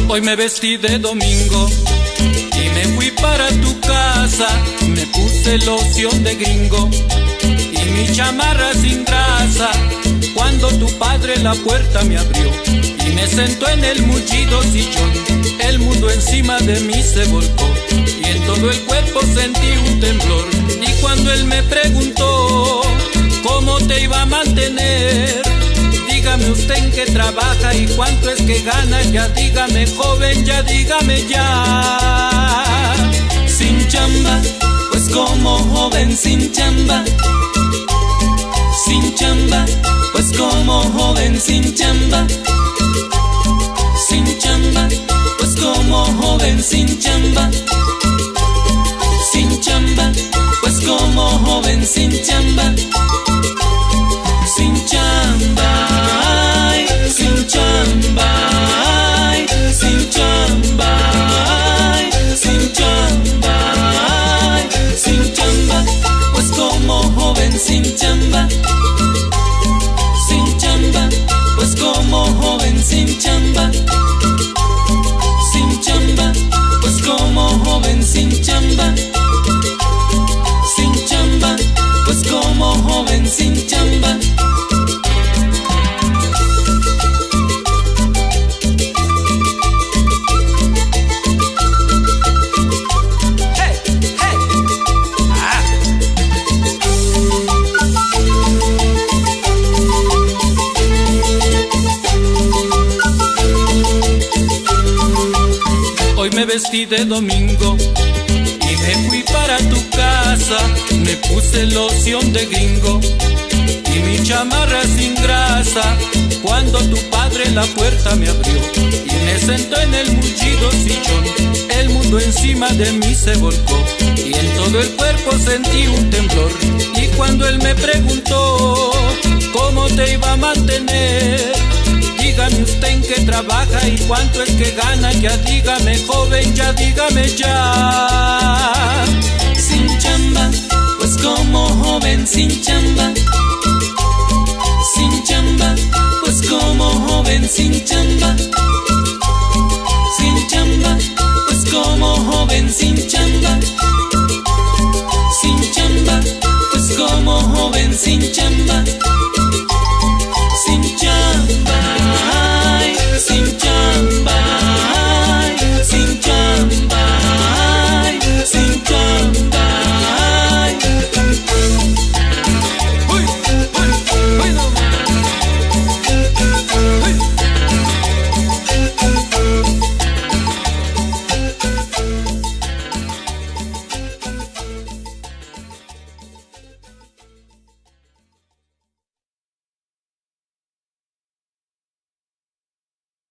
Hoy me vestí de domingo y me fui para tu casa. Me puse loción de gringo y mi chamarra sin grasa. Cuando tu padre la puerta me abrió y me sentó en el mullido sillón, el mundo encima de mí se volcó y en todo el cuerpo sentí un temblor. Y cuando él me preguntó cómo te iba a mantener, dígame usted en qué trabaja y cuánto es que gana. Ya dígame, joven, ya dígame ya. Sin chamba, pues como joven sin chamba. Sin chamba, pues como joven sin chamba. Sin chamba, pues como joven sin chamba. Sin chamba, pues como joven sin chamba. Sin chamba, ay, sin chamba, ay, sin chamba, ay, sin chamba, ay, sin chamba, pues como joven sin chamba. Sin chamba, pues como joven sin chamba. Sin chamba, pues como joven sin chamba. Sin chamba, pues como joven sin chamba. Hoy me vestí de domingo y me fui para tu casa. Me puse loción de gringo y mi chamarra sin grasa. Cuando tu padre la puerta me abrió y me sentó en el mullido sillón, el mundo encima de mí se volcó y en todo el cuerpo sentí un temblor. Y cuando él me preguntó cómo te iba a mantener, dígame usted en qué trabaja y cuánto es que gana. Ya dígame, joven, ya dígame ya. Sin chamba, pues como joven sin chamba.